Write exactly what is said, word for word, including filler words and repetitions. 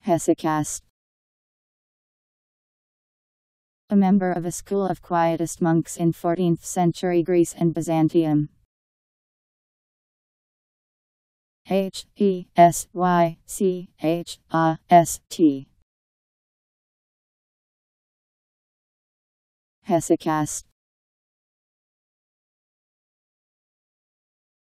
Hesychast. A member of a school of quietist monks in fourteenth century Greece and Byzantium. H E S Y C H A S T. Hesychast.